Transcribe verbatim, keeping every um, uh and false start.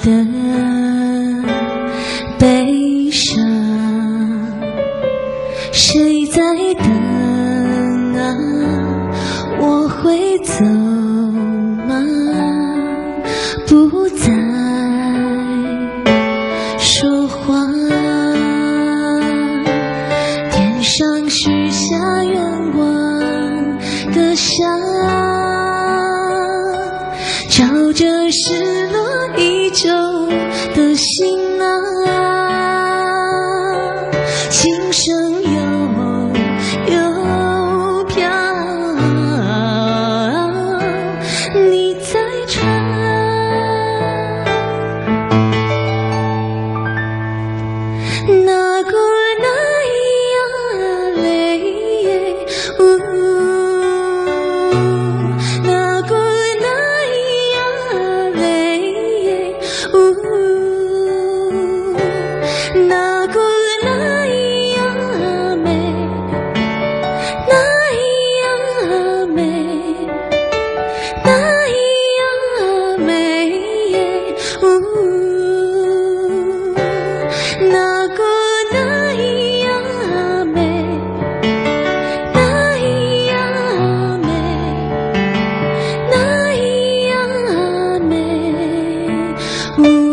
的悲伤，谁在等啊？我会走吗？不再说话，天上许下愿望的沙，照着失落已久的心啊，琴声悠悠飘，你在唱，那个那呀嘞，呜，那个那呀嘞，呜，那个那呀美，那呀美，那呀美，呜，那个那呀美，那呀美，那呀美，呜。